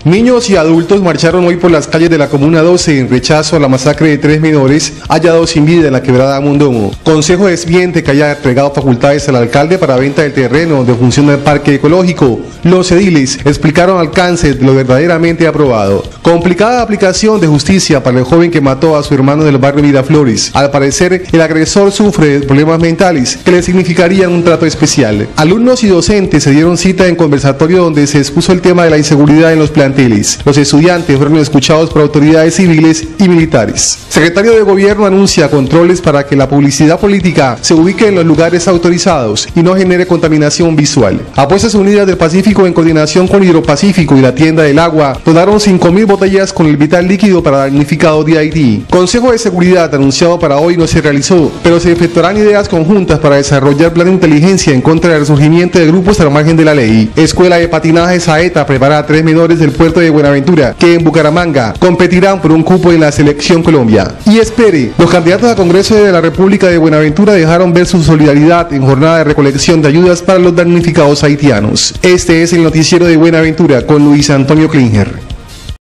Niños y adultos marcharon hoy por las calles de la Comuna 12 en rechazo a la masacre de 3 menores hallados sin vida en la quebrada Mondomo. Consejo desmiente que haya entregado facultades al alcalde para venta del terreno donde funciona el parque ecológico. Los ediles explicaron alcance de lo verdaderamente aprobado. Complicada aplicación de justicia para el joven que mató a su hermano del barrio Miraflores. Al parecer, el agresor sufre de problemas mentales que le significarían un trato especial. Alumnos y docentes se dieron cita en conversatorio donde se expuso el tema de la inseguridad en los planteles. Los estudiantes fueron escuchados por autoridades civiles y militares. Secretario de Gobierno anuncia controles para que la publicidad política se ubique en los lugares autorizados y no genere contaminación visual. Apuestas Unidas del Pacífico, en coordinación con Hidropacífico y la Tienda del Agua, donaron 5.000 botellas con el vital líquido para damnificados de Haití. Consejo de Seguridad anunciado para hoy no se realizó, pero se efectuarán ideas conjuntas para desarrollar plan de inteligencia en contra del resurgimiento de grupos al margen de la ley. Escuela de Patinaje Saeta prepara a 3 menores del puerto de Buenaventura que en Bucaramanga competirán por un cupo en la Selección Colombia. Y espere, los candidatos a Congreso de la República de Buenaventura dejaron ver su solidaridad en jornada de recolección de ayudas para los damnificados haitianos. Este es el noticiero de Buenaventura con Luis Antonio Klinger.